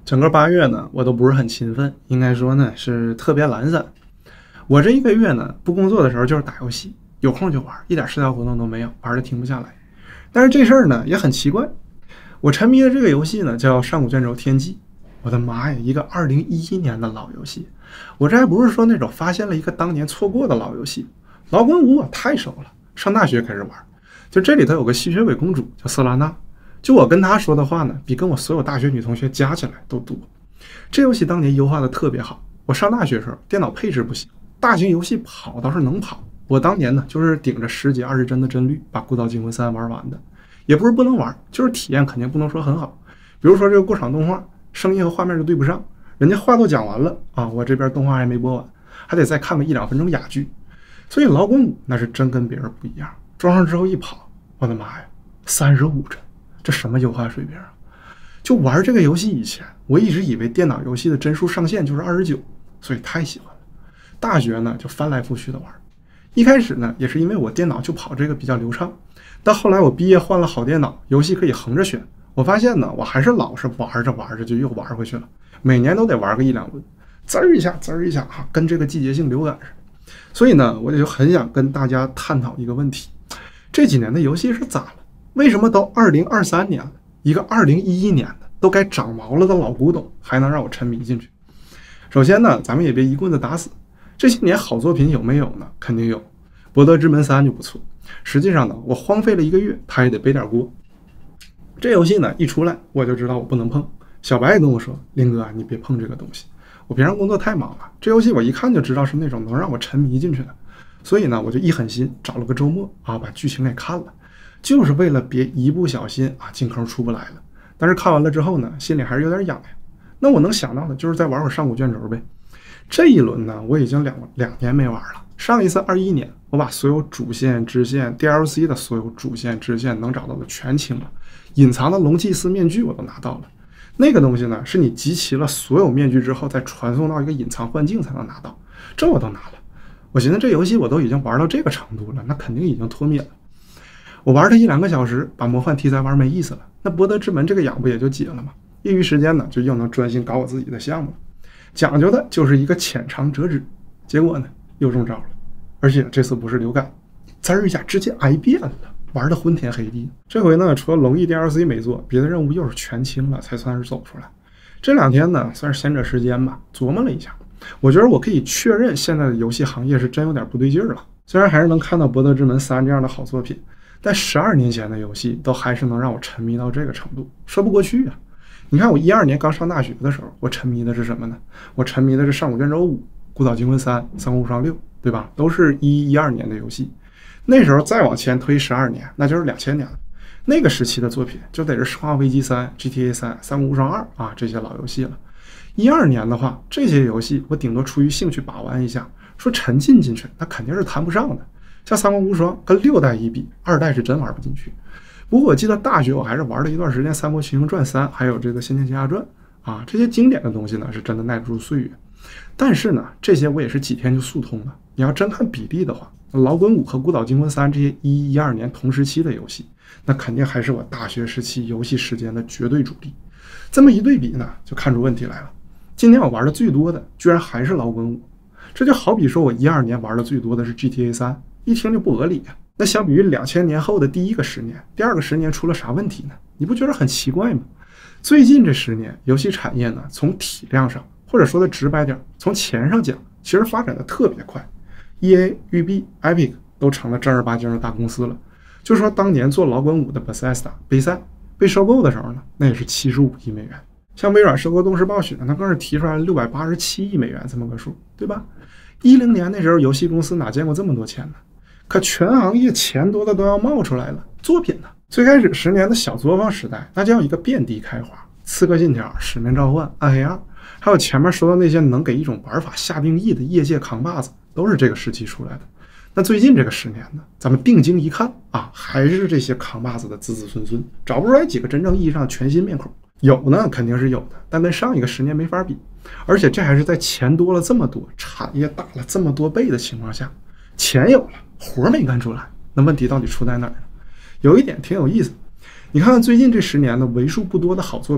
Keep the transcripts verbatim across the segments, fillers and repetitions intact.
整个八月呢，我都不是很勤奋，应该说呢是特别懒散。我这一个月呢，不工作的时候就是打游戏，有空就玩，一点社交活动都没有，玩的停不下来。但是这事儿呢也很奇怪，我沉迷的这个游戏呢叫《上古卷轴天际》，我的妈呀，一个二零一一年的老游戏，我这还不是说那种发现了一个当年错过的老游戏，老滚五我太熟了，上大学开始玩。就这里头有个吸血鬼公主叫瑟拉娜。就我跟她说的话呢，比跟我所有大学女同学加起来都多。这游戏当年优化的特别好，我上大学时候电脑配置不行，大型游戏跑倒是能跑。我当年呢就是顶着十几二十帧的帧率把《孤岛惊魂三》玩完的，也不是不能玩，就是体验肯定不能说很好。比如说这个过场动画，声音和画面就对不上，人家话都讲完了啊，我这边动画还没播完，还得再看个一两分钟哑剧。所以老滚五那是真跟别人不一样，装上之后一跑，我的妈呀，三十五帧！这什么优化水平啊！就玩这个游戏以前，我一直以为电脑游戏的帧数上限就是二十九，所以太喜欢了。大学呢就翻来覆去的玩，一开始呢也是因为我电脑就跑这个比较流畅，但后来我毕业换了好电脑，游戏可以横着选，我发现呢我还是老是玩着玩着就又玩回去了，每年都得玩个一两轮，滋儿一下滋儿一下啊，跟这个季节性流感似的。所以呢我就很想跟大家探讨一个问题：这几年的游戏是咋了？为什么都二零二三年了，一个二零一一年的都该长毛了的老古董还能让我沉迷进去？首先呢，咱们也别一棍子打死，这些年好作品有没有呢？肯定有，《博德之门三》就不错。实际上呢，我荒废了一个月，他也得背点锅。这游戏呢一出来，我就知道我不能碰。小白也跟我说：“林哥，你别碰这个东西。”我平常工作太忙了，这游戏我一看就知道是那种能让我沉迷进去的，所以呢，我就一狠心找了个周末啊，把剧情给看了。就是为了别一不小心啊进坑出不来了。但是看完了之后呢，心里还是有点痒痒。那我能想到的就是再玩会上古卷轴呗。这一轮呢，我已经两两年没玩了。上一次二一年，我把所有主线、支线、D L C 的所有主线、支线能找到的全清了，隐藏的龙祭司面具我都拿到了。那个东西呢，是你集齐了所有面具之后再传送到一个隐藏幻境才能拿到，这我都拿了。我寻思这游戏我都已经玩到这个程度了，那肯定已经脱敏了。我玩它一两个小时，把魔幻题材玩没意思了，那博德之门这个痒不也就解了吗？业余时间呢，就又能专心搞我自己的项目了。讲究的就是一个浅尝辄止，结果呢又中招了，而且这次不是流感，滋儿一下直接癌变了，玩的昏天黑地。这回呢，除了龙翼 D L C 没做，别的任务又是全清了，才算是走出来。这两天呢，算是闲者时间吧，琢磨了一下，我觉得我可以确认现在的游戏行业是真有点不对劲了。虽然还是能看到博德之门三这样的好作品，但十二年前的游戏都还是能让我沉迷到这个程度，说不过去啊！你看我一二年刚上大学的时候，我沉迷的是什么呢？我沉迷的是上古卷轴五、孤岛惊魂三、三国无双六，对吧？都是一一二年的游戏。那时候再往前推十二年，那就是两千年了。那个时期的作品就得是生化危机三、G T A 三、三国无双二啊这些老游戏了。一二年的话，这些游戏我顶多出于兴趣把玩一下，说沉浸进去，那肯定是谈不上的。像三国无双跟六代一比，二代是真玩不进去。不过我记得大学我还是玩了一段时间《三国群英传三》，还有这个《仙剑奇侠传》啊，这些经典的东西呢是真的耐得住岁月。但是呢，这些我也是几天就速通了。你要真看比例的话，老滚五和孤岛惊魂三这些一一二年同时期的游戏，那肯定还是我大学时期游戏时间的绝对主力。这么一对比呢，就看出问题来了。今年我玩的最多的居然还是老滚五，这就好比说我一二年玩的最多的是 G T A 三。一听就不合理啊！那相比于两千年后的第一个十年，第二个十年出了啥问题呢？你不觉得很奇怪吗？最近这十年，游戏产业呢，从体量上，或者说的直白点，从钱上讲，其实发展的特别快。E A、育碧、Epic 都成了正儿八经的大公司了。就说当年做老滚五的 Bethesda 贝塞被收购的时候呢，那也是七十五亿美元。像微软收购动视暴雪，那更是提出来六百八十七亿美元这么个数，对吧？一零年那时候，游戏公司哪见过这么多钱呢？可全行业钱多的都要冒出来了，作品呢？最开始十年的小作坊时代，那叫一个遍地开花，刺客信条、使命召唤、暗黑二，还有前面说的那些能给一种玩法下定义的业界扛把子，都是这个时期出来的。那最近这个十年呢，咱们定睛一看啊，还是这些扛把子的子子孙孙，找不出来几个真正意义上的全新面孔。有呢，肯定是有的，但跟上一个十年没法比。而且这还是在钱多了这么多，产业大了这么多倍的情况下，钱有了，活没干出来，那问题到底出在哪儿呢？有一点挺有意思，你看看最近这十年的为数不多的好作品，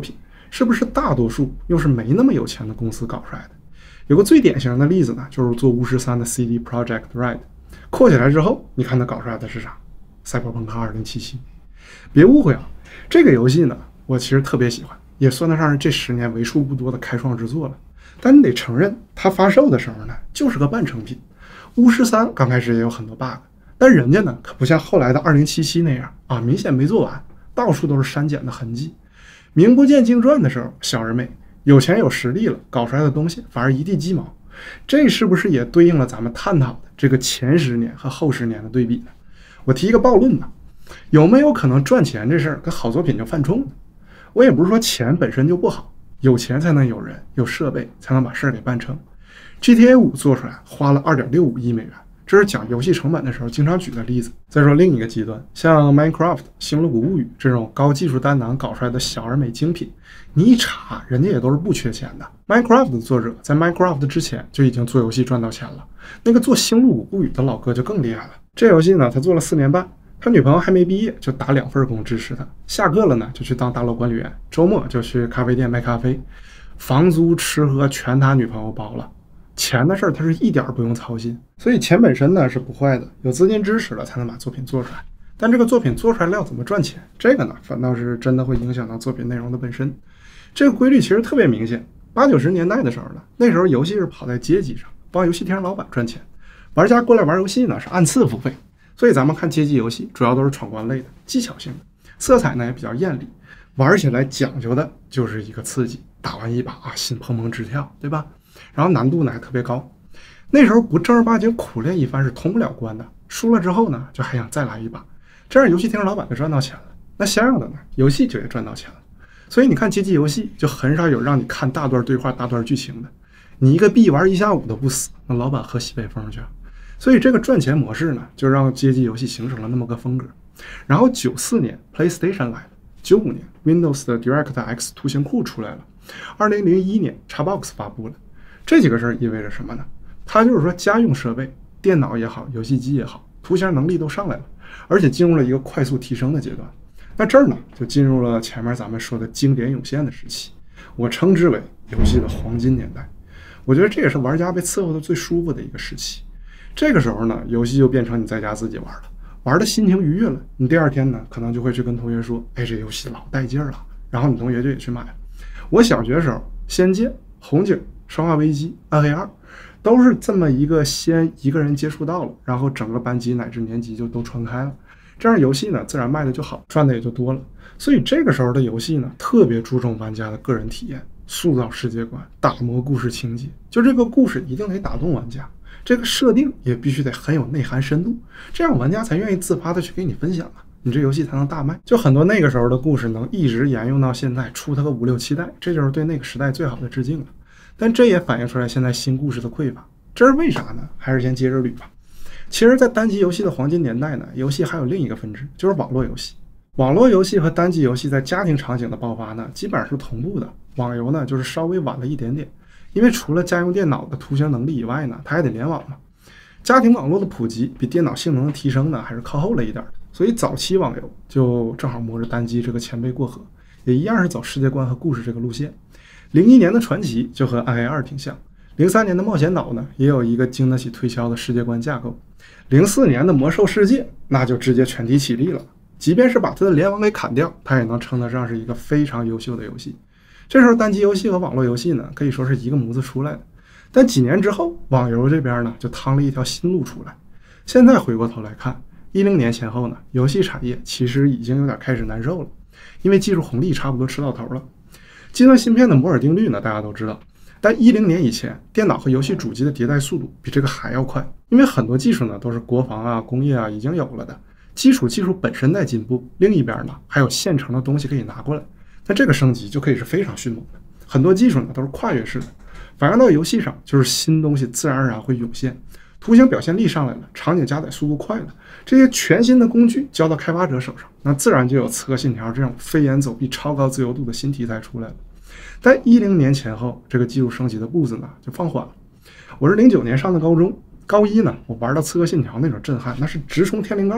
是不是大多数又是没那么有钱的公司搞出来的？有个最典型的例子呢，就是做巫师三的 C D Projekt Red， 扩起来之后，你看它搞出来的是啥？赛博朋克二零七七。别误会啊，这个游戏呢，我其实特别喜欢，也算得上是这十年为数不多的开创之作了。但你得承认，它发售的时候呢，就是个半成品。巫师三刚开始也有很多 bug， 但人家呢可不像后来的二零七七那样啊，明显没做完，到处都是删减的痕迹。名不见经传的时候，小而美，有钱有实力了，搞出来的东西反而一地鸡毛。这是不是也对应了咱们探讨的这个前十年和后十年的对比呢？我提一个暴论吧，有没有可能赚钱这事儿跟好作品就犯冲呢？我也不是说钱本身就不好，有钱才能有人，有设备才能把事儿给办成。G T A 五做出来花了 二点六五亿美元，这是讲游戏成本的时候经常举的例子。再说另一个极端，像 Minecraft、星露谷物语这种高技术担当搞出来的小而美精品，你一查，人家也都是不缺钱的。Minecraft 的作者在 Minecraft 之前就已经做游戏赚到钱了，那个做星露谷物语的老哥就更厉害了。这游戏呢，他做了四年半，他女朋友还没毕业就打两份工支持他，下课了呢就去当大楼管理员，周末就去咖啡店卖咖啡，房租吃喝全他女朋友包了。钱的事儿他是一点不用操心，所以钱本身呢是不坏的，有资金支持了才能把作品做出来。但这个作品做出来了要怎么赚钱，这个呢反倒是真的会影响到作品内容的本身。这个规律其实特别明显，八九十年代的时候呢，那时候游戏是跑在阶级上，帮游戏厅老板赚钱，玩家过来玩游戏呢是按次付费，所以咱们看街机游戏主要都是闯关类的，技巧性的，色彩呢也比较艳丽，玩起来讲究的就是一个刺激，打完一把啊心砰砰直跳，对吧？然后难度呢还特别高，那时候不正儿八经苦练一番是通不了关的，输了之后呢就还想再来一把，这样游戏厅老板就赚到钱了，那相应的呢游戏就也赚到钱了。所以你看街机游戏就很少有让你看大段对话大段剧情的，你一个币玩一下午都不死，那老板喝西北风去。所以这个赚钱模式呢就让街机游戏形成了那么个风格。然后九四年 PlayStation 来了，九五年 Windows 的 DirectX 图形库出来了，二零零一年 Xbox 发布了。这几个事儿意味着什么呢？它就是说家用设备，电脑也好，游戏机也好，图形能力都上来了，而且进入了一个快速提升的阶段。那这儿呢，就进入了前面咱们说的经典涌现的时期，我称之为游戏的黄金年代。我觉得这也是玩家被伺候的最舒服的一个时期。这个时候呢，游戏就变成你在家自己玩了，玩的心情愉悦了，你第二天呢，可能就会去跟同学说，哎，这游戏老带劲儿了，然后你同学就也去买了。我小学的时候，仙剑、红警、生化危机、暗黑二都是这么一个先一个人接触到了，然后整个班级乃至年级就都传开了，这样游戏呢自然卖的就好，赚的也就多了。所以这个时候的游戏呢特别注重玩家的个人体验，塑造世界观，打磨故事情节，就这个故事一定得打动玩家，这个设定也必须得很有内涵深度，这样玩家才愿意自发的去给你分享啊，你这游戏才能大卖。就很多那个时候的故事能一直沿用到现在，出它个五六七代，这就是对那个时代最好的致敬了。但这也反映出来现在新故事的匮乏，这是为啥呢？还是先接着捋吧。其实在单机游戏的黄金年代呢，游戏还有另一个分支，就是网络游戏。网络游戏和单机游戏在家庭场景的爆发呢基本上是同步的，网游呢就是稍微晚了一点点，因为除了家用电脑的图形能力以外呢，它还得联网嘛。家庭网络的普及比电脑性能的提升呢还是靠后了一点的，所以早期网游就正好摸着单机这个前辈过河，也一样是走世界观和故事这个路线。零一年的传奇就和暗黑二挺像，零三年的冒险岛呢也有一个经得起推敲的世界观架构，零四年的魔兽世界那就直接全体起立了，即便是把它的联网给砍掉，它也能称得上是一个非常优秀的游戏。这时候单机游戏和网络游戏呢可以说是一个模子出来的，但几年之后网游这边呢就趟了一条新路出来。现在回过头来看，一零年前后呢，游戏产业其实已经有点开始难受了，因为技术红利差不多吃到头了。计算芯片的摩尔定律呢大家都知道，但一零年以前电脑和游戏主机的迭代速度比这个还要快，因为很多技术呢都是国防啊工业啊已经有了的，基础技术本身在进步，另一边呢还有现成的东西可以拿过来，那这个升级就可以是非常迅猛的。很多技术呢都是跨越式的，反映到游戏上就是新东西自然而然会涌现，图形表现力上来了，场景加载速度快了，这些全新的工具交到开发者手上，那自然就有刺客信条这种飞檐走壁超高自由度的新题材出来了。但一零年前后这个技术升级的步子呢就放缓了。我是零九年上的高中，高一呢我玩到刺客信条那种震撼那是直冲天灵盖了，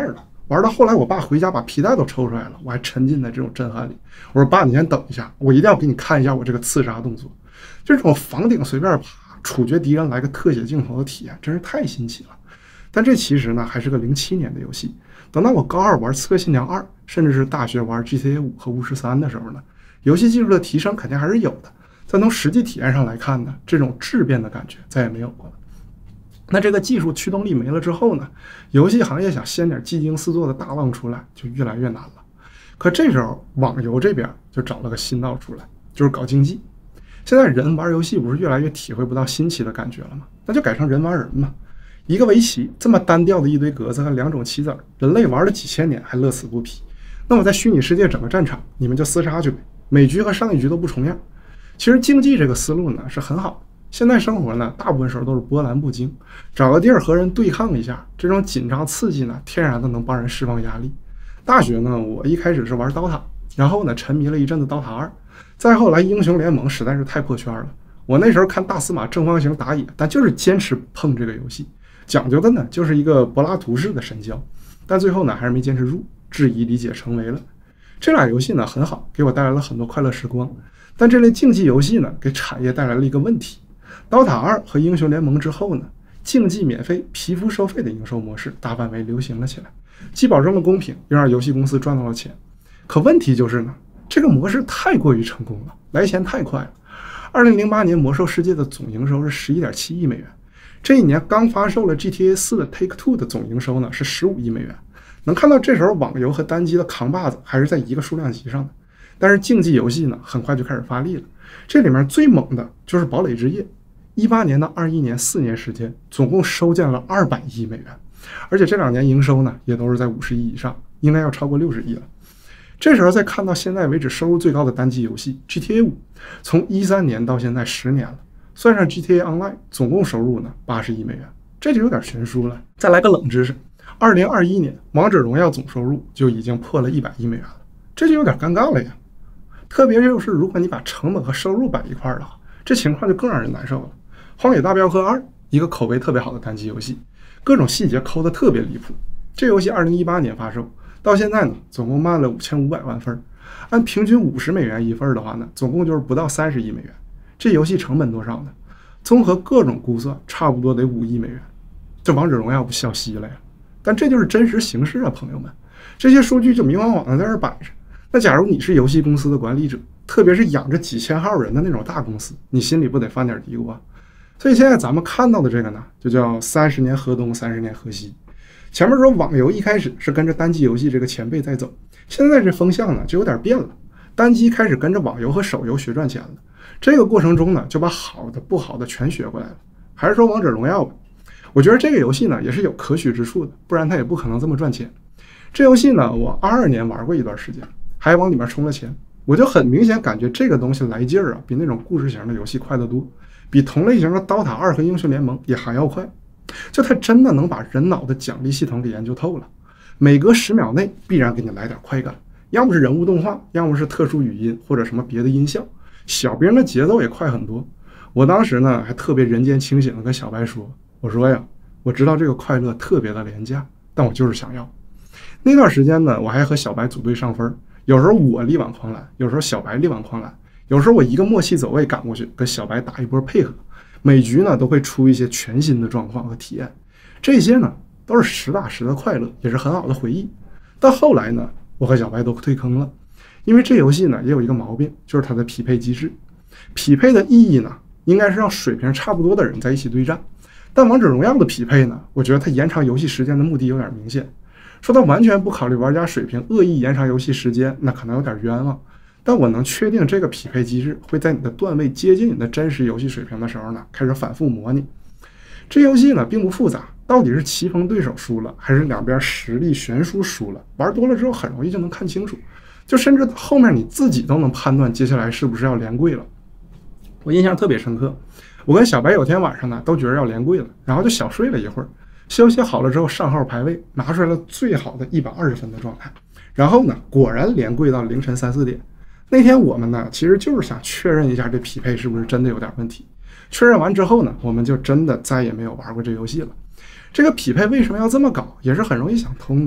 玩到后来我爸回家把皮带都抽出来了，我还沉浸在这种震撼里。我说爸，你先等一下，我一定要给你看一下我这个刺杀动作。这种房顶随便爬，处决敌人来个特写镜头的体验真是太新奇了。但这其实呢还是个零七年的游戏，等到我高二玩《刺客信条二》，甚至是大学玩 G T A 五和巫师三的时候呢，游戏技术的提升肯定还是有的，但从实际体验上来看呢，这种质变的感觉再也没有过了。那这个技术驱动力没了之后呢，游戏行业想掀点技惊四座的大浪出来就越来越难了。可这时候网游这边就找了个新道出来，就是搞竞技。现在人玩游戏不是越来越体会不到新奇的感觉了吗？那就改成人玩人嘛。一个围棋这么单调的一堆格子和两种棋子，人类玩了几千年还乐此不疲。那我在虚拟世界整个战场，你们就厮杀去呗，每局和上一局都不重样。其实竞技这个思路呢是很好的。现在生活呢，大部分时候都是波澜不惊，找个地儿和人对抗一下，这种紧张刺激呢，天然的能帮人释放压力。大学呢，我一开始是玩刀塔，然后呢，沉迷了一阵子刀塔二，再后来英雄联盟实在是太破圈了。我那时候看大司马正方形打野，但就是坚持不碰这个游戏，讲究的呢就是一个柏拉图式的神交，但最后呢还是没坚持住，质疑理解成为了。这俩游戏呢很好，给我带来了很多快乐时光，但这类竞技游戏呢，给产业带来了一个问题。刀塔二和英雄联盟之后呢，竞技免费、皮肤收费的营收模式大范围流行了起来，既保证了公平，又让游戏公司赚到了钱。可问题就是呢，这个模式太过于成功了，来钱太快了。二零零八年魔兽世界的总营收是 十一点七亿美元，这一年刚发售了 G T A 四的 Take Two 的总营收呢是十五亿美元。能看到这时候网游和单机的扛把子还是在一个数量级上的，但是竞技游戏呢很快就开始发力了。这里面最猛的就是堡垒之夜，一八年到二一年四年时间，总共收建了二百亿美元，而且这两年营收呢也都是在五十亿以上，应该要超过六十亿了。这时候再看到现在为止收入最高的单机游戏 G T A 五，从一三年到现在十年了，算上 G T A Online 总共收入呢八十亿美元，这就有点悬殊了。再来个冷知识，二零二一年王者荣耀总收入就已经破了一百亿美元了，这就有点尴尬了呀。特别就是如果你把成本和收入摆一块儿的话，这情况就更让人难受了。荒野大镖客二，一个口碑特别好的单机游戏，各种细节抠得特别离谱。这游戏二零一八年发售，到现在呢，总共卖了五千五百万份，按平均五十美元一份的话呢，总共就是不到三十亿美元。这游戏成本多少呢？综合各种估算，差不多得五亿美元。这王者荣耀不笑嘻了呀？但这就是真实形势啊，朋友们，这些数据就明晃晃的在这摆着。那假如你是游戏公司的管理者，特别是养着几千号人的那种大公司，你心里不得犯点嘀咕啊？所以现在咱们看到的这个呢，就叫三十年河东，三十年河西。前面说网游一开始是跟着单机游戏这个前辈在走，现在这风向呢就有点变了，单机开始跟着网游和手游学赚钱了。这个过程中呢，就把好的不好的全学过来了。还是说王者荣耀吧，我觉得这个游戏呢也是有可取之处的，不然它也不可能这么赚钱。这游戏呢，我二二年玩过一段时间，还往里面充了钱，我就很明显感觉这个东西来劲儿啊，比那种故事型的游戏快得多，比同类型的刀塔二和英雄联盟也还要快。就它真的能把人脑的奖励系统给研究透了，每隔十秒内必然给你来点快感，要么是人物动画，要么是特殊语音或者什么别的音效，小兵的节奏也快很多。我当时呢还特别人间清醒的跟小白说，我说呀，我知道这个快乐特别的廉价，但我就是想要。那段时间呢，我还和小白组队上分，有时候我力挽狂澜，有时候小白力挽狂澜，有时候我一个默契走位赶过去跟小白打一波配合，每局呢都会出一些全新的状况和体验，这些呢都是实打实的快乐，也是很好的回忆。但后来呢，我和小白都退坑了，因为这游戏呢也有一个毛病，就是它的匹配机制。匹配的意义呢，应该是让水平差不多的人在一起对战，但王者荣耀的匹配呢，我觉得它延长游戏时间的目的有点明显。说它完全不考虑玩家水平，恶意延长游戏时间，那可能有点冤枉。但我能确定这个匹配机制会在你的段位接近你的真实游戏水平的时候呢，开始反复模拟。这游戏呢并不复杂，到底是棋逢对手输了，还是两边实力悬殊输了，玩多了之后很容易就能看清楚，就甚至后面你自己都能判断接下来是不是要连跪了。我印象特别深刻，我跟小白有天晚上呢都觉得要连跪了，然后就小睡了一会儿，休息好了之后上号排位，拿出来了最好的一百二十分的状态，然后呢果然连跪到凌晨三四点。那天我们呢其实就是想确认一下这匹配是不是真的有点问题，确认完之后呢，我们就真的再也没有玩过这游戏了。这个匹配为什么要这么搞，也是很容易想通的。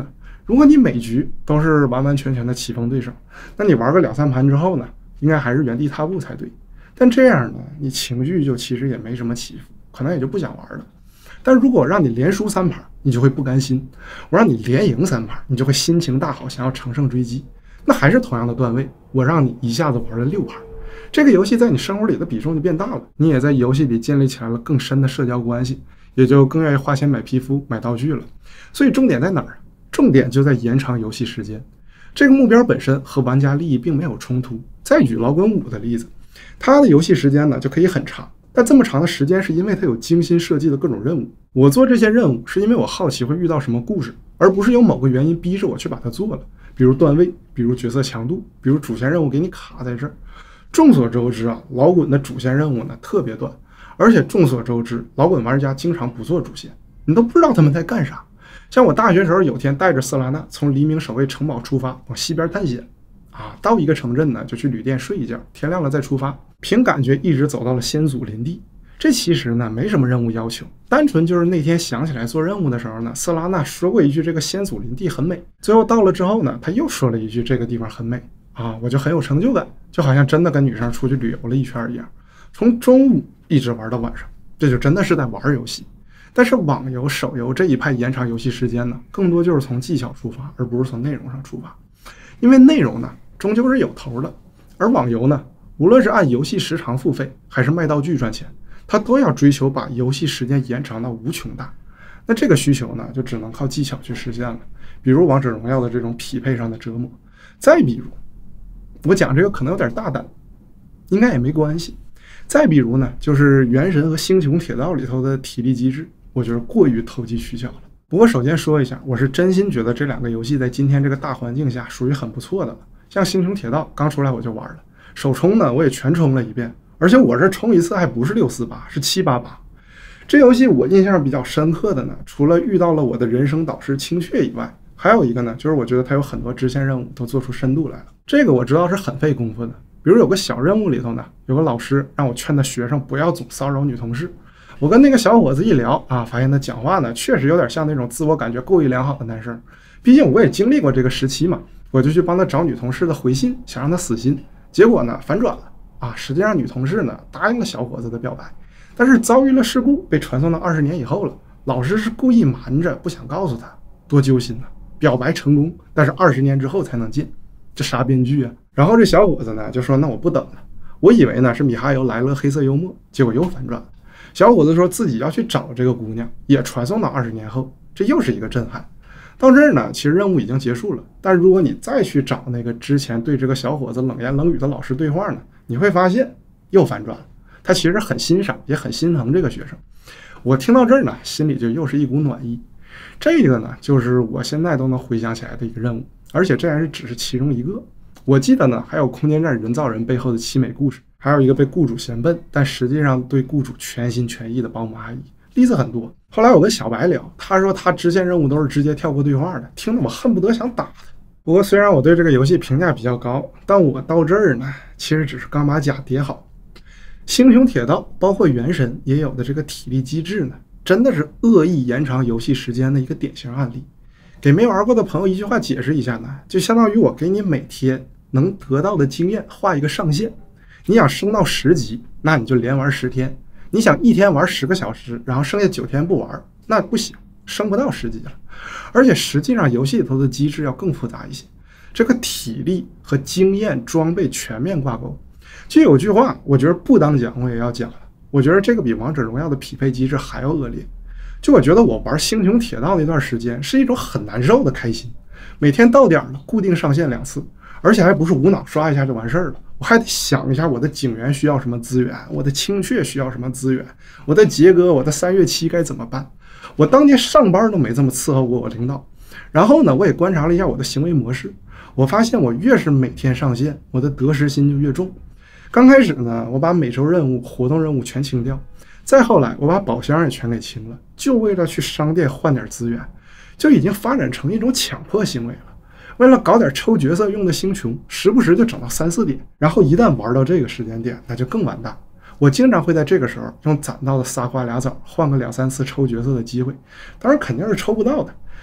如果你每局都是完完全全的棋逢对手，那你玩个两三盘之后呢，应该还是原地踏步才对。但这样呢，你情绪就其实也没什么起伏，可能也就不想玩了。但如果让你连输三盘，你就会不甘心；我让你连赢三盘，你就会心情大好，想要乘胜追击。那还是同样的段位，我让你一下子玩了六盘，这个游戏在你生活里的比重就变大了，你也在游戏里建立起来了更深的社交关系，也就更愿意花钱买皮肤、买道具了。所以重点在哪儿？重点就在延长游戏时间。这个目标本身和玩家利益并没有冲突。再举老滚五的例子，它的游戏时间呢就可以很长，但这么长的时间是因为它有精心设计的各种任务。我做这些任务是因为我好奇会遇到什么故事，而不是有某个原因逼着我去把它做了。比如段位，比如角色强度，比如主线任务给你卡在这儿。众所周知啊，老滚的主线任务呢特别短，而且众所周知，老滚玩家经常不做主线，你都不知道他们在干啥。像我大学时候有天带着瑟拉娜从黎明守卫城堡出发，往西边探险啊，到一个城镇呢就去旅店睡一觉，天亮了再出发，凭感觉一直走到了先祖林地。这其实呢没什么任务要求，单纯就是那天想起来做任务的时候呢，瑟拉娜说过一句这个先祖林地很美，最后到了之后呢，他又说了一句这个地方很美啊，我就很有成就感，就好像真的跟女生出去旅游了一圈一样，从中午一直玩到晚上，这就真的是在玩游戏。但是网游、手游这一派延长游戏时间呢，更多就是从技巧出发，而不是从内容上出发。因为内容呢，终究是有头的，而网游呢，无论是按游戏时长付费，还是卖道具赚钱，它都要追求把游戏时间延长到无穷大。那这个需求呢，就只能靠技巧去实现了，比如王者荣耀的这种匹配上的折磨。再比如，我讲这个可能有点大胆，应该也没关系。再比如呢，就是原神和星穹铁道里头的体力机制，我觉得过于投机取巧了。不过首先说一下，我是真心觉得这两个游戏在今天这个大环境下属于很不错的了。像星穹铁道刚出来我就玩了，首充呢我也全充了一遍，而且我这充一次还不是六四八，是七八八。这游戏我印象比较深刻的呢，除了遇到了我的人生导师青雀以外，还有一个呢，就是我觉得它有很多支线任务都做出深度来了。这个我知道是很费功夫的，比如有个小任务里头呢，有个老师让我劝他学生不要总骚扰女同事。我跟那个小伙子一聊啊，发现他讲话呢确实有点像那种自我感觉过于良好的男生，毕竟我也经历过这个时期嘛，我就去帮他找女同事的回信，想让他死心。结果呢反转了啊，实际上女同事呢答应了小伙子的表白，但是遭遇了事故，被传送到二十年以后了。老师是故意瞒着，不想告诉他，多揪心呐！表白成功，但是二十年之后才能见，这啥编剧啊？然后这小伙子呢就说：“那我不等了。”我以为呢是米哈游来了黑色幽默，结果又反转了。小伙子说自己要去找这个姑娘，也传送到二十年后，这又是一个震撼。到这儿呢，其实任务已经结束了，但如果你再去找那个之前对这个小伙子冷言冷语的老师对话呢，你会发现又反转了。他其实很欣赏，也很心疼这个学生。我听到这儿呢，心里就又是一股暖意。这个呢，就是我现在都能回想起来的一个任务，而且这还是只是其中一个。我记得呢，还有空间站人造人背后的凄美故事，还有一个被雇主嫌笨，但实际上对雇主全心全意的保姆阿姨，例子很多。后来我跟小白聊，他说他支线任务都是直接跳过对话的，听得我恨不得想打他。不过虽然我对这个游戏评价比较高，但我到这儿呢，其实只是刚把甲叠好。星穹铁道包括原神也有的这个体力机制呢，真的是恶意延长游戏时间的一个典型案例。给没玩过的朋友一句话解释一下呢，就相当于我给你每天能得到的经验画一个上限。你想升到十级，那你就连玩十天；你想一天玩十个小时，然后剩下九天不玩，那不行，升不到十级了。而且实际上游戏里头的机制要更复杂一些，这个体力和经验装备全面挂钩。就有句话，我觉得不当讲我也要讲了，我觉得这个比王者荣耀的匹配机制还要恶劣。就我觉得我玩星穹铁道那段时间是一种很难受的开心，每天到点了固定上线两次，而且还不是无脑刷一下就完事儿了，我还得想一下我的警员需要什么资源，我的青雀需要什么资源，我的杰哥，我的三月七该怎么办。我当年上班都没这么伺候过我领导。然后呢，我也观察了一下我的行为模式，我发现我越是每天上线，我的得失心就越重。刚开始呢，我把每周任务、活动任务全清掉，再后来我把宝箱也全给清了，就为了去商店换点资源，就已经发展成一种强迫行为了。为了搞点抽角色用的星穹，时不时就整到三四点，然后一旦玩到这个时间点，那就更完蛋。我经常会在这个时候用攒到的仨瓜俩枣换个两三次抽角色的机会，当然肯定是抽不到的，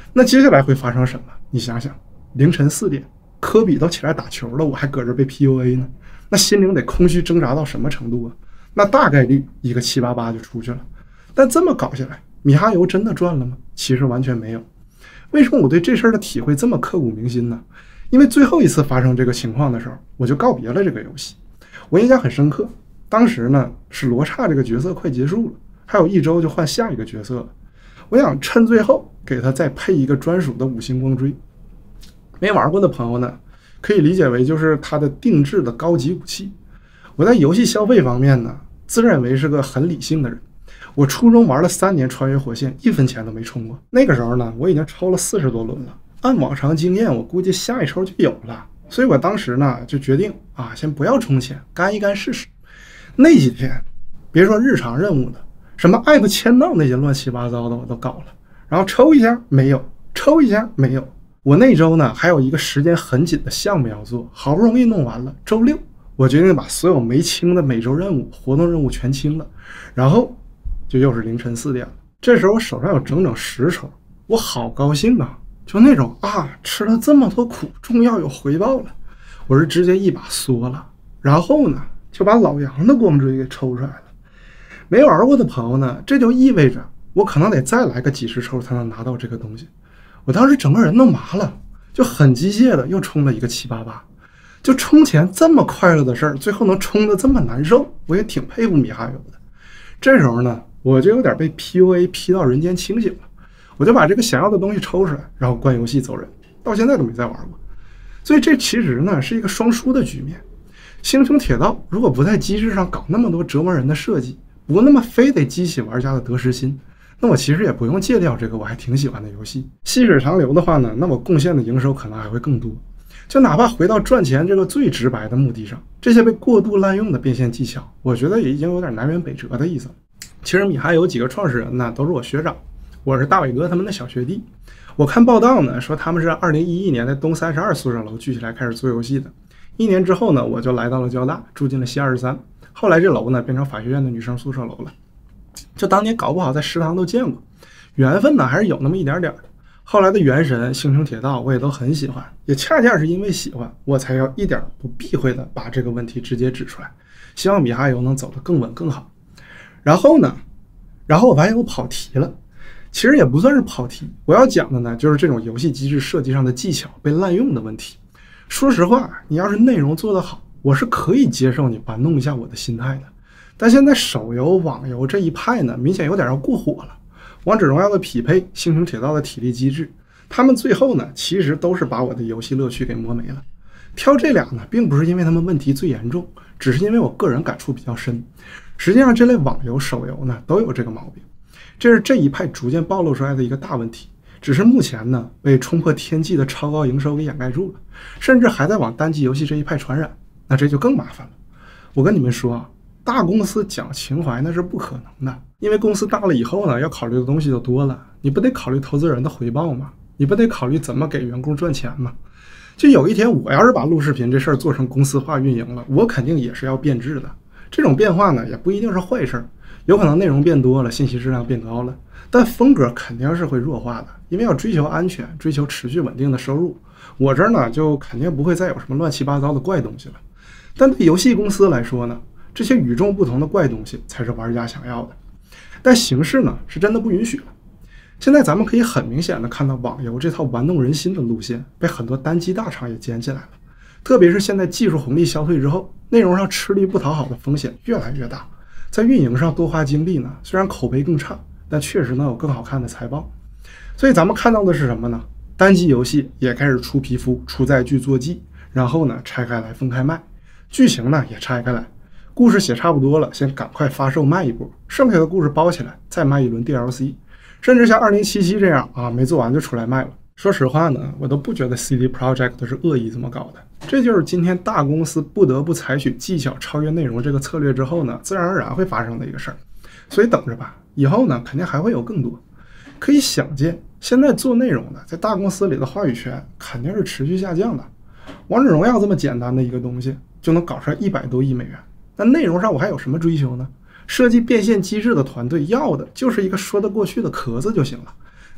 那接下来会发生什么？你想想，凌晨四点，科比都起来打球了，我还搁这被 P U A 呢，那心灵得空虚挣扎到什么程度啊？那大概率一个七八八就出去了。但这么搞下来，米哈游真的赚了吗？其实完全没有。为什么我对这事儿的体会这么刻骨铭心呢？因为最后一次发生这个情况的时候，我就告别了这个游戏。我印象很深刻，当时呢是罗刹这个角色快结束了，还有一周就换下一个角色了。我想趁最后给他再配一个专属的五星光锥。没玩过的朋友呢，可以理解为就是他的定制的高级武器。我在游戏消费方面呢，自认为是个很理性的人。我初中玩了三年穿越火线，一分钱都没充过。那个时候呢，我已经抽了四十多轮了，按往常经验，我估计下一抽就有了。所以我当时呢就决定啊，先不要充钱，干一干试试。那几天，别说日常任务了，什么艾普签到那些乱七八糟的我都搞了，然后抽一下没有，抽一下没有。我那周呢还有一个时间很紧的项目要做，好不容易弄完了，周六我决定把所有没清的每周任务、活动任务全清了，然后就又是凌晨四点了。这时候我手上有整整十抽，我好高兴啊！就那种啊，吃了这么多苦，终要有回报了。我是直接一把缩了，然后呢就把老杨的光锥给抽出来了。没玩过的朋友呢，这就意味着我可能得再来个几十抽才能拿到这个东西。我当时整个人都麻了，就很机械的又冲了一个七八八。就充钱这么快乐的事儿，最后能充的这么难受，我也挺佩服米哈游的。这时候呢，我就有点被 P U A P 到人间清醒了。我就把这个想要的东西抽出来，然后关游戏走人，到现在都没再玩过。所以这其实呢是一个双输的局面。星穹铁道如果不在机制上搞那么多折磨人的设计，不那么非得激起玩家的得失心，那我其实也不用戒掉这个我还挺喜欢的游戏。细水长流的话呢，那我贡献的营收可能还会更多。就哪怕回到赚钱这个最直白的目的上，这些被过度滥用的变现技巧，我觉得也已经有点南辕北辙的意思了。其实米哈游几个创始人呢都是我学长，我是大伟哥他们的小学弟。我看报道呢说他们是二零一一年在东三十二宿舍楼聚起来开始做游戏的，一年之后呢我就来到了交大，住进了西二十三，后来这楼呢变成法学院的女生宿舍楼了。就当年搞不好在食堂都见过，缘分呢还是有那么一点点的。后来的原神、星穹铁道我也都很喜欢，也恰恰是因为喜欢，我才要一点不避讳的把这个问题直接指出来，希望米哈游能走得更稳更好。然后呢，然后我发现我跑题了，其实也不算是跑题，我要讲的呢就是这种游戏机制设计上的技巧被滥用的问题。说实话，你要是内容做得好，我是可以接受你玩弄一下我的心态的。但现在手游、网游这一派呢，明显有点要过火了。王者荣耀的匹配，星穹铁道的体力机制，他们最后呢，其实都是把我的游戏乐趣给磨没了。挑这俩呢，并不是因为他们问题最严重，只是因为我个人感触比较深。实际上，这类网游、手游呢，都有这个毛病，这是这一派逐渐暴露出来的一个大问题。只是目前呢，被冲破天际的超高营收给掩盖住了，甚至还在往单机游戏这一派传染，那这就更麻烦了。我跟你们说啊，大公司讲情怀那是不可能的，因为公司大了以后呢，要考虑的东西就多了。你不得考虑投资人的回报吗？你不得考虑怎么给员工赚钱吗？就有一天我要是把录视频这事儿做成公司化运营了，我肯定也是要变质的。这种变化呢，也不一定是坏事，有可能内容变多了，信息质量变高了，但风格肯定是会弱化的，因为要追求安全，追求持续稳定的收入。我这儿呢，就肯定不会再有什么乱七八糟的怪东西了。但对游戏公司来说呢，这些与众不同的怪东西才是玩家想要的，但形势呢是真的不允许了。现在咱们可以很明显的看到，网游这套玩弄人心的路线被很多单机大厂也捡起来了，特别是现在技术红利消退之后，内容上吃力不讨好的风险越来越大，在运营上多花精力呢，虽然口碑更差，但确实能有更好看的财报。所以咱们看到的是什么呢？单机游戏也开始出皮肤、出载具、做季，然后呢拆开来分开卖，剧情呢也拆开来，故事写差不多了，先赶快发售卖一波，剩下的故事包起来，再卖一轮 D L C， 甚至像二零七七这样啊，没做完就出来卖了。说实话呢，我都不觉得 C D Projekt 是恶意这么搞的，这就是今天大公司不得不采取技巧超越内容这个策略之后呢，自然而然会发生的一个事儿。所以等着吧，以后呢肯定还会有更多。可以想见，现在做内容的在大公司里的话语权肯定是持续下降的。王者荣耀这么简单的一个东西就能搞出来一百多亿美元，那内容上我还有什么追求呢？设计变现机制的团队要的就是一个说得过去的壳子就行了。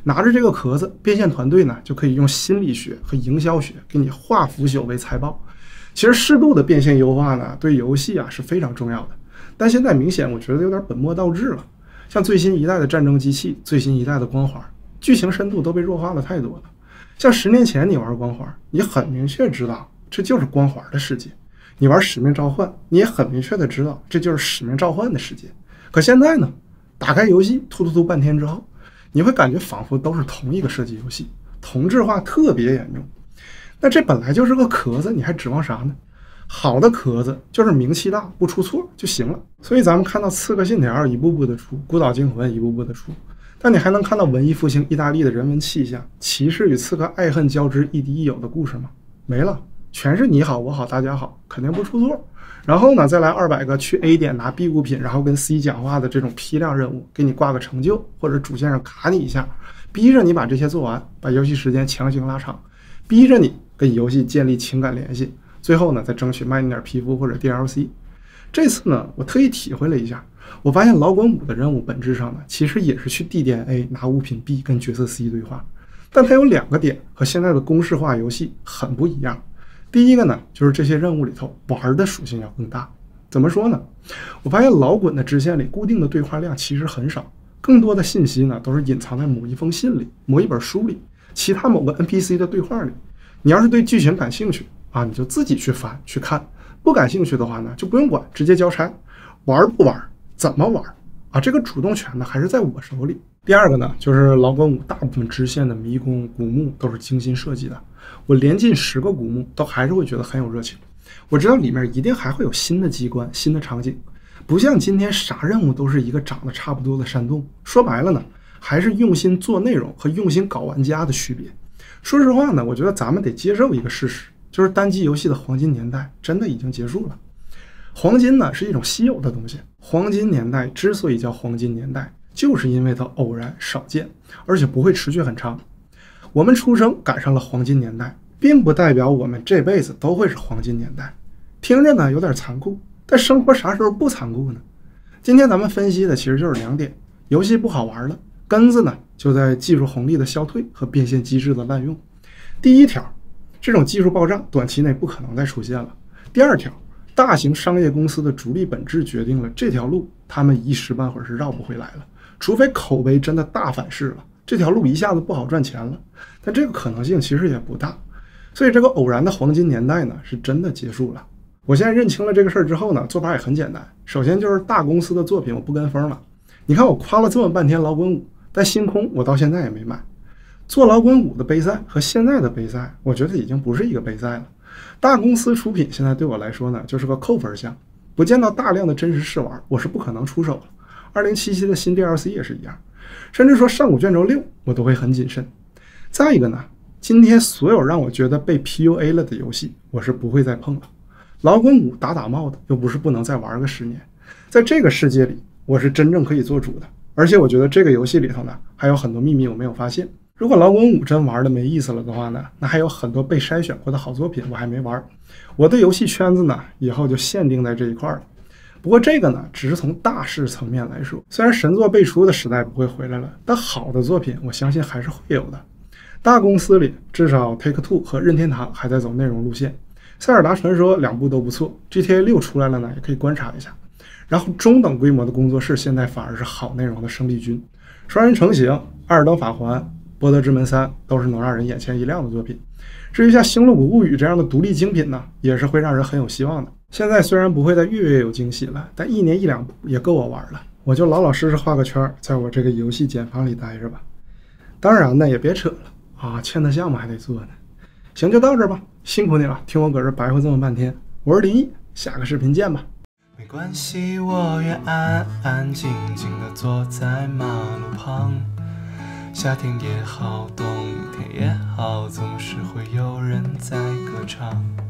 拿着这个壳子，变现团队呢就可以用心理学和营销学给你化腐朽为财报。其实适度的变现优化呢，对游戏啊是非常重要的。但现在明显我觉得有点本末倒置了。像最新一代的战争机器，最新一代的光环，剧情深度都被弱化了太多了。像十年前你玩光环，你很明确知道这就是光环的世界；你玩使命召唤，你也很明确的知道这就是使命召唤的世界。可现在呢，打开游戏突突突半天之后，你会感觉仿佛都是同一个射击游戏，同质化特别严重。那这本来就是个壳子，你还指望啥呢？好的壳子就是名气大，不出错就行了。所以咱们看到《刺客信条》一步步的出，《孤岛惊魂》一步步的出，但你还能看到文艺复兴意大利的人文气象，骑士与刺客爱恨交织，亦敌亦友的故事吗？没了，全是你好我好大家好，肯定不出错。然后呢，再来二百个去 A 点拿 B 物品，然后跟 C 讲话的这种批量任务，给你挂个成就，或者主线上卡你一下，逼着你把这些做完，把游戏时间强行拉长，逼着你跟游戏建立情感联系，最后呢再争取卖你点皮肤或者 D L C。 这次呢我特意体会了一下，我发现老滚五的任务本质上呢其实也是去 D 点 A 拿物品 B 跟角色 C 对话，但它有两个点和现在的公式化游戏很不一样。第一个呢，就是这些任务里头玩的属性要更大。怎么说呢？我发现老滚的支线里固定的对话量其实很少，更多的信息呢都是隐藏在某一封信里、某一本书里、其他某个 N P C 的对话里。你要是对剧情感兴趣啊，你就自己去翻去看；不感兴趣的话呢，就不用管，直接交差。玩不玩，怎么玩啊？这个主动权呢还是在我手里。第二个呢，就是老滚五大部分支线的迷宫、古墓都是精心设计的。我连进十个古墓，都还是会觉得很有热情。我知道里面一定还会有新的机关、新的场景，不像今天啥任务都是一个长得差不多的山洞。说白了呢，还是用心做内容和用心搞玩家的区别。说实话呢，我觉得咱们得接受一个事实，就是单机游戏的黄金年代真的已经结束了。黄金呢是一种稀有的东西，黄金年代之所以叫黄金年代，就是因为它偶然少见，而且不会持续很长。我们出生赶上了黄金年代，并不代表我们这辈子都会是黄金年代。听着呢有点残酷，但生活啥时候不残酷呢？今天咱们分析的其实就是两点：游戏不好玩了，根子呢就在技术红利的消退和变现机制的滥用。第一条，这种技术爆炸短期内不可能再出现了。第二条，大型商业公司的逐利本质决定了这条路他们一时半会儿是绕不回来了，除非口碑真的大反噬了，这条路一下子不好赚钱了，但这个可能性其实也不大。所以这个偶然的黄金年代呢是真的结束了。我现在认清了这个事儿之后呢，做法也很简单。首先就是大公司的作品我不跟风了。你看我夸了这么半天老滚五，但星空我到现在也没买。做老滚五的杯赛和现在的杯赛，我觉得已经不是一个杯赛了。大公司出品现在对我来说呢就是个扣分项，不见到大量的真实试玩，我是不可能出手了。二零七七的新 D L C 也是一样，甚至说上古卷轴六我都会很谨慎。再一个呢，今天所有让我觉得被 P U A 了的游戏我是不会再碰了。老滚五打打帽的又不是不能再玩个十年，在这个世界里我是真正可以做主的。而且我觉得这个游戏里头呢还有很多秘密我没有发现。如果老滚五真玩的没意思了的话呢，那还有很多被筛选过的好作品我还没玩。我的游戏圈子呢以后就限定在这一块了。不过这个呢只是从大势层面来说，虽然神作辈出的时代不会回来了，但好的作品我相信还是会有的。大公司里至少 Take Two 和任天堂还在走内容路线，塞尔达传说两部都不错， G T A 六出来了呢也可以观察一下。然后中等规模的工作室现在反而是好内容的生力军，双人成行、艾尔登法环、博德之门三都是能让人眼前一亮的作品。至于像星露谷物语这样的独立精品呢，也是会让人很有希望的。现在虽然不会再月月有惊喜了，但一年一两部也够我玩了。我就老老实实画个圈，在我这个游戏茧房里待着吧。当然呢也别扯了啊，欠的项目还得做呢。行，就到这吧，辛苦你了，听我搁这白话这么半天。我是林毅，下个视频见吧。 没关系，我愿安安静静地坐在马路旁。夏天也好，冬天也好，总是会有人在歌唱。